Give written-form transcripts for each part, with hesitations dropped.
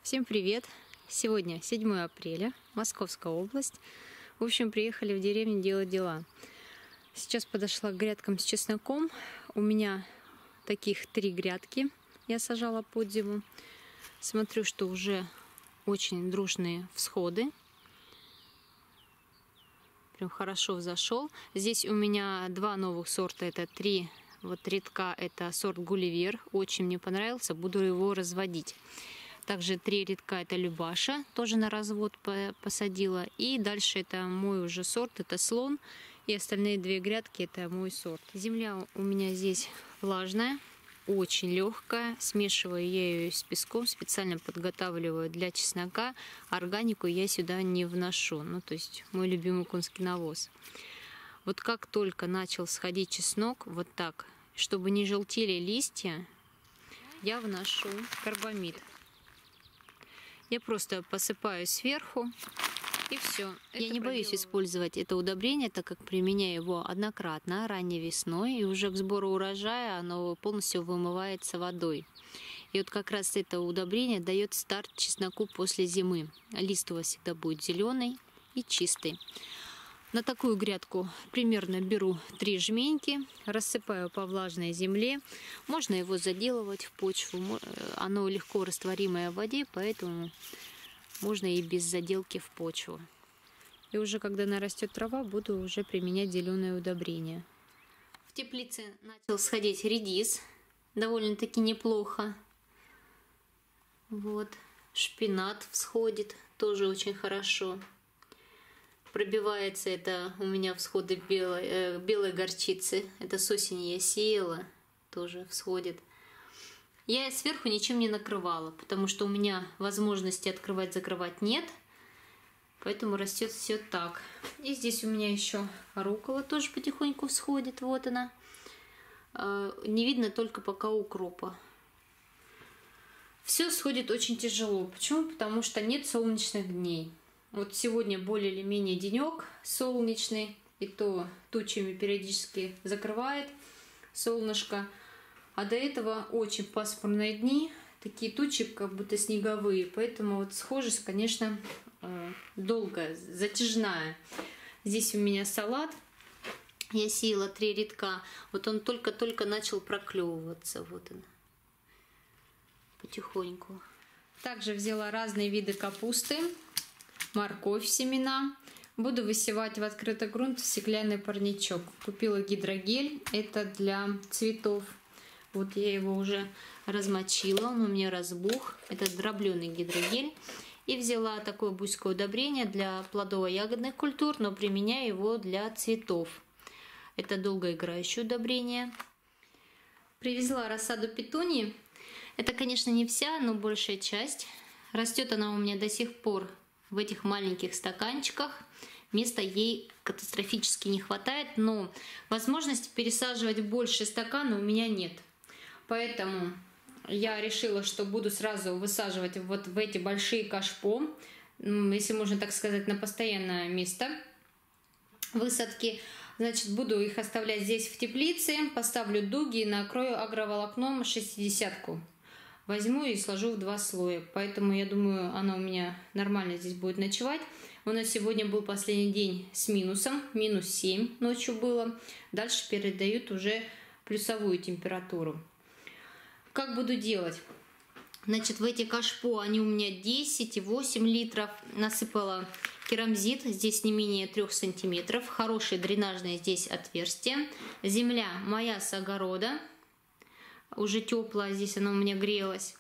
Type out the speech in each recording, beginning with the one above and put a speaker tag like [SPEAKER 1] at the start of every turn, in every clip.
[SPEAKER 1] Всем привет! Сегодня 7 апреля, Московская область. В общем, приехали в деревню делать дела. Сейчас подошла к грядкам с чесноком. У меня таких 3 грядки я сажала под зиму. Смотрю, что уже очень дружные всходы. Прям хорошо взошел. Здесь у меня 2 новых сорта. Это 3 рядка. Это сорт Гулливер. Очень мне понравился. Буду его разводить. Также 3 рядка это Любаша, тоже на развод посадила. И дальше это мой уже сорт, это Слон. И остальные 2 грядки это мой сорт. Земля у меня здесь влажная, очень легкая. Смешиваю я ее с песком, специально подготавливаю для чеснока. Органику я сюда не вношу, то есть мой любимый конский навоз. Вот как только начал сходить чеснок, вот так, чтобы не желтели листья, я вношу карбамид. Я просто посыпаю сверху, и все. Я не боюсь использовать это удобрение, так как применяю его однократно, ранней весной, и уже к сбору урожая оно полностью вымывается водой. И вот как раз это удобрение дает старт чесноку после зимы. Лист у вас всегда будет зеленый и чистый. На такую грядку примерно беру 3 жменьки, рассыпаю по влажной земле. Можно его заделывать в почву. Оно легко растворимое в воде, поэтому можно и без заделки в почву. И уже когда нарастет трава, буду уже применять зеленое удобрение. В теплице начал сходить редис. Довольно-таки неплохо. Вот. Шпинат всходит. Тоже очень хорошо. Пробивается это у меня всходы белой горчицы. Это с осени я сеяла, тоже всходит. Я сверху ничем не накрывала, потому что у меня возможности открывать-закрывать нет. Поэтому растет все так. И здесь у меня еще руккола тоже потихоньку всходит. Вот она. Не видно только пока укропа. Все сходит очень тяжело. Почему? Потому что нет солнечных дней. Вот сегодня более или менее денек солнечный, и то тучами периодически закрывает солнышко. А до этого очень пасмурные дни, такие тучи как будто снеговые, поэтому вот схожесть, конечно, долгая, затяжная. Здесь у меня салат, я сеяла 3 рядка, вот он только-только начал проклевываться, вот он, потихоньку. Также взяла разные виды капусты. Морковь, семена. Буду высевать в открытый грунт в стеклянный парничок. Купила гидрогель, это для цветов. Вот я его уже размочила, он у меня разбух. Это дробленый гидрогель. И взяла такое буйское удобрение для плодово-ягодных культур, но применяю его для цветов. Это долгоиграющее удобрение. Привезла рассаду петунии. Это, конечно, не вся, но большая часть. Растет она у меня до сих пор в этих маленьких стаканчиках. Места ей катастрофически не хватает, но возможности пересаживать больше стакана у меня нет. Поэтому я решила, что буду сразу высаживать вот в эти большие кашпо, если можно так сказать, на постоянное место высадки. Значит, буду их оставлять здесь в теплице, поставлю дуги и накрою агроволокном 60-ку. Возьму и сложу в 2 слоя. Поэтому я думаю, она у меня нормально здесь будет ночевать. У нас сегодня был последний день с минусом. Минус 7 ночью было. Дальше передают уже плюсовую температуру. Как буду делать? Значит, в эти кашпо они у меня 10 и 8 литров. Насыпала керамзит. Здесь не менее 3 сантиметров. Хорошее дренажное здесь отверстие. Земля моя с огорода. Уже теплая, здесь она у меня грелась.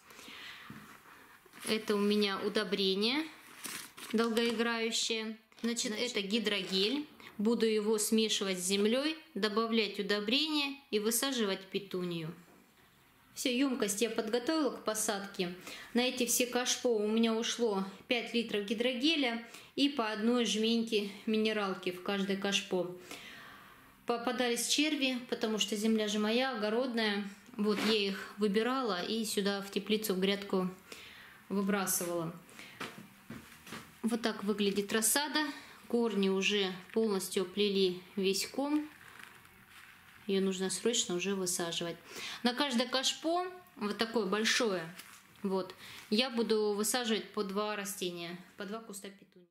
[SPEAKER 1] Это у меня удобрение долгоиграющее. Значит, это гидрогель. Буду его смешивать с землей, добавлять удобрение и высаживать петунию. Все, емкость я подготовила к посадке. На эти все кашпо у меня ушло 5 литров гидрогеля и по 1 жменьке минералки в каждой кашпо. Попадались черви, потому что земля же моя, огородная. Вот я их выбирала и сюда в теплицу, в грядку выбрасывала. Вот так выглядит рассада. Корни уже полностью оплели весь ком. Ее нужно срочно уже высаживать. На каждое кашпо, вот такое большое, Вот. Я буду высаживать по 2 растения, по 2 куста петунии.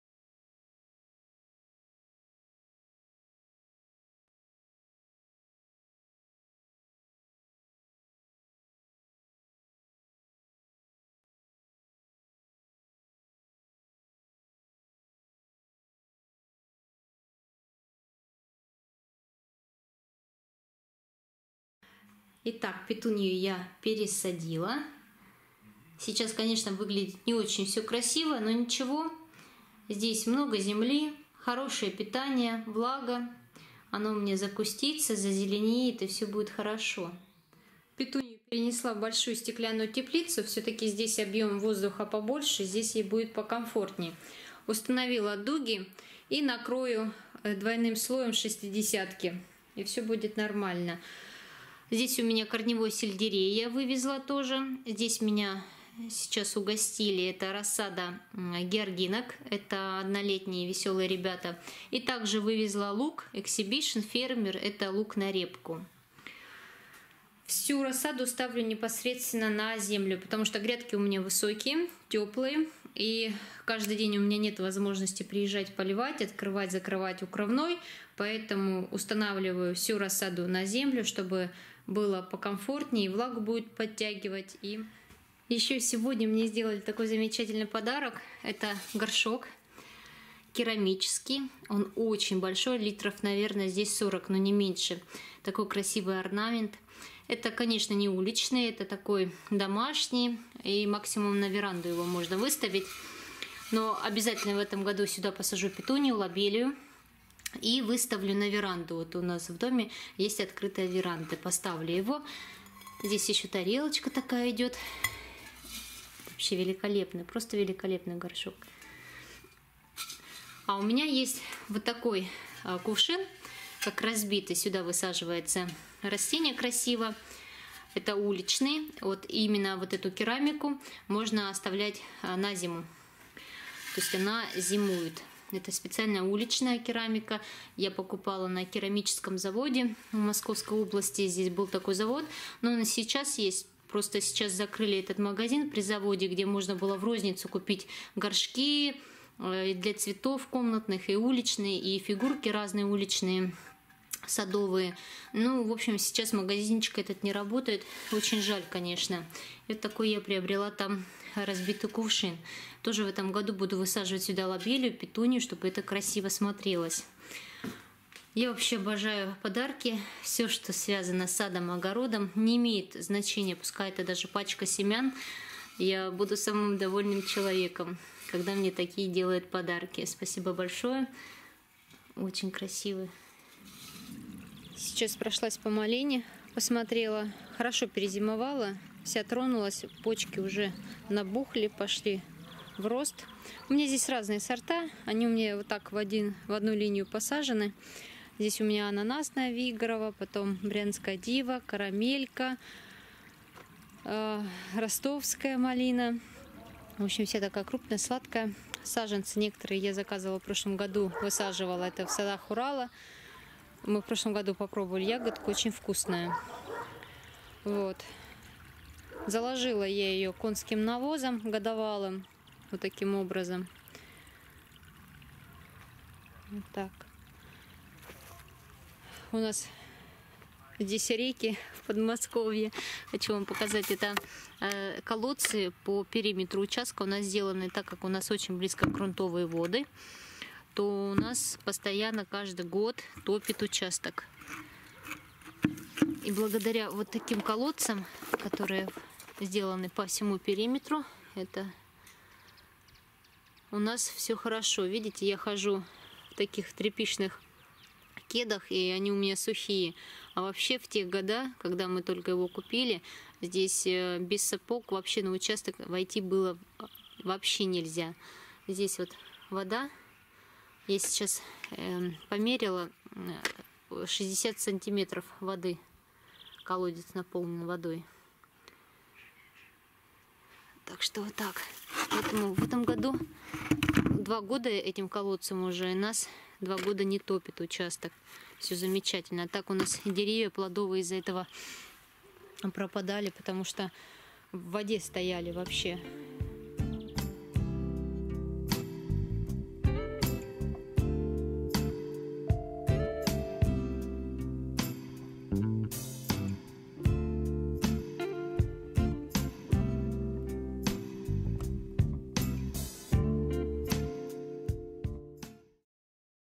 [SPEAKER 1] Итак, петунию я пересадила. Сейчас, конечно, выглядит не очень все красиво, но ничего. Здесь много земли, хорошее питание, влага. Оно мне закустится, зазеленеет, и все будет хорошо. Петунию перенесла в большую стеклянную теплицу. Все-таки здесь объем воздуха побольше, здесь ей будет покомфортнее. Установила дуги и накрою двойным слоем 60-ки. И все будет нормально. Здесь у меня корневой сельдерей я вывезла тоже. Здесь меня сейчас угостили. Это рассада георгинок. Это однолетние веселые ребята. И также вывезла лук Exhibition Фермер. Это лук на репку. Всю рассаду ставлю непосредственно на землю, потому что грядки у меня высокие, теплые. И каждый день у меня нет возможности приезжать поливать, открывать, закрывать укрывной. Поэтому устанавливаю всю рассаду на землю, чтобы было покомфортнее, и влагу будет подтягивать. И еще сегодня мне сделали такой замечательный подарок. Это горшок керамический. Он очень большой, литров, наверное, здесь 40, но не меньше. Такой красивый орнамент. Это, конечно, не уличный, это такой домашний. И максимум на веранду его можно выставить. Но обязательно в этом году сюда посажу петунию, лобелию. И выставлю на веранду. Вот у нас в доме есть открытая веранда. Поставлю его. Здесь еще тарелочка такая идет. Вообще великолепный, просто великолепный горшок. А у меня есть вот такой кувшин, как разбитый. Сюда высаживается растение красиво. Это уличный. Вот именно вот эту керамику можно оставлять на зиму. То есть она зимует. Это специальная уличная керамика. Я покупала на керамическом заводе в Московской области. Здесь был такой завод. Но он сейчас есть. Просто сейчас закрыли этот магазин при заводе, где можно было в розницу купить горшки для цветов комнатных, и уличные, и фигурки разные уличные, садовые. Ну, в общем, сейчас магазинчик этот не работает. Очень жаль, конечно. И вот такой я приобрела там разбитый кувшин. Тоже в этом году буду высаживать сюда лобелию, петунию, чтобы это красиво смотрелось. Я вообще обожаю подарки. Все, что связано с садом, огородом, не имеет значения. Пускай это даже пачка семян. Я буду самым довольным человеком, когда мне такие делают подарки. Спасибо большое. Очень красивый. Сейчас прошлась по малине, посмотрела. Хорошо перезимовала. Вся тронулась. Почки уже набухли, пошли в рост. У меня здесь разные сорта. Они у меня вот так в одну линию посажены. Здесь у меня ананасная Вигорова, потом брянская дива, карамелька, ростовская малина. В общем, вся такая крупная, сладкая. Саженцы некоторые я заказывала в прошлом году, высаживала это в садах Урала. Мы в прошлом году попробовали ягодку, очень вкусная. Вот. Заложила я ее конским навозом годовалым, вот таким образом. Вот так. У нас здесь реки в Подмосковье. Хочу вам показать. Это колодцы по периметру участка у нас сделаны, так как у нас очень близко грунтовые воды, то у нас постоянно каждый год топит участок. И благодаря вот таким колодцам, которые сделаны по всему периметру, это у нас все хорошо. Видите, я хожу в таких тряпичных кедах, и они у меня сухие. А вообще в те года, когда мы только его купили, здесь без сапог вообще на участок войти было вообще нельзя. Здесь вот вода. Я сейчас померила 60 сантиметров воды. Колодец наполнен водой. Так что вот так. Поэтому в этом году 2 года этим колодцем уже, и нас 2 года не топит участок. Все замечательно. А так у нас деревья плодовые из-за этого пропадали, потому что в воде стояли вообще.